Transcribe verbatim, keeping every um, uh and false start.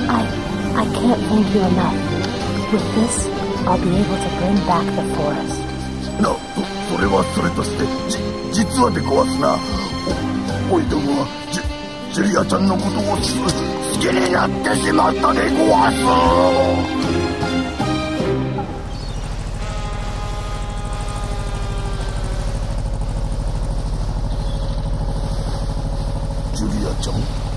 I... I can't thank you enough. With this, I'll be able to bring back the forest. な、それはそれとして、じ、実はでごわすな。お、おいどもは、ジュ、ジュリアちゃんのことをす、好きになってしまったでごわす。ジュリアちゃん